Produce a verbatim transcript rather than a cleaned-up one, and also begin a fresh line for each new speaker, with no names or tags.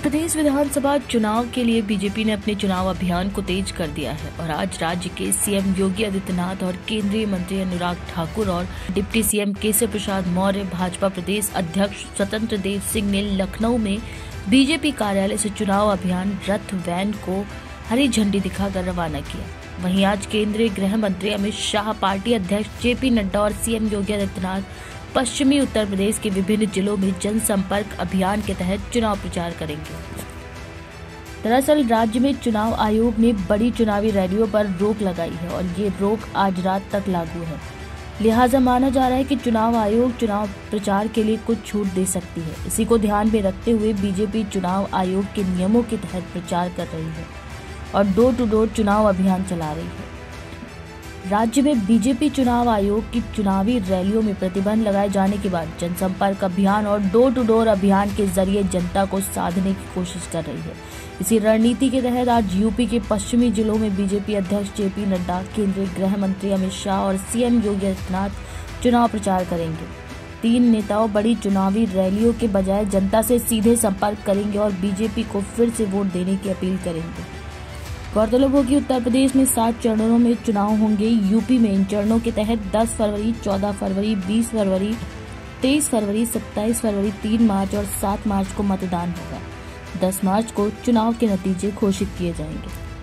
प्रदेश विधानसभा चुनाव के लिए बीजेपी ने अपने चुनाव अभियान को तेज कर दिया है और आज राज्य के सीएम योगी आदित्यनाथ और केंद्रीय मंत्री अनुराग ठाकुर और डिप्टी सीएम केशव प्रसाद मौर्य, भाजपा प्रदेश अध्यक्ष स्वतंत्र देव सिंह ने लखनऊ में बीजेपी कार्यालय से चुनाव अभियान रथ वैन को हरी झंडी दिखाकर रवाना किया। वहीं आज केंद्रीय गृह मंत्री अमित शाह, पार्टी अध्यक्ष जेपी नड्डा और सीएम योगी आदित्यनाथ पश्चिमी उत्तर प्रदेश के विभिन्न जिलों में जनसंपर्क अभियान के तहत चुनाव प्रचार करेंगे। दरअसल राज्य में चुनाव आयोग ने बड़ी चुनावी रैलियों पर रोक लगाई है और ये रोक आज रात तक लागू है। लिहाजा माना जा रहा है कि चुनाव आयोग चुनाव प्रचार के लिए कुछ छूट दे सकती है। इसी को ध्यान में रखते हुए बीजेपी चुनाव आयोग के नियमों के तहत प्रचार कर रही है और डोर टू डोर चुनाव अभियान चला रही है। राज्य में बीजेपी चुनाव आयोग की चुनावी रैलियों में प्रतिबंध लगाए जाने के बाद जनसंपर्क अभियान और डोर टू डोर अभियान के जरिए जनता को साधने की कोशिश कर रही है। इसी रणनीति के तहत आज यूपी के पश्चिमी जिलों में बीजेपी अध्यक्ष जेपी नड्डा, केंद्रीय गृह मंत्री अमित शाह और सीएम योगी आदित्यनाथ चुनाव प्रचार करेंगे। तीन नेताओं बड़ी चुनावी रैलियों के बजाय जनता से सीधे संपर्क करेंगे और बीजेपी को फिर से वोट देने की अपील करेंगे। गौरतलब हो कि उत्तर प्रदेश में सात चरणों में चुनाव होंगे। यूपी में इन चरणों के तहत दस फरवरी, चौदह फरवरी, बीस फरवरी, तेईस फरवरी, सत्ताईस फरवरी, तीन मार्च और सात मार्च को मतदान होगा। दस मार्च को चुनाव के नतीजे घोषित किए जाएंगे।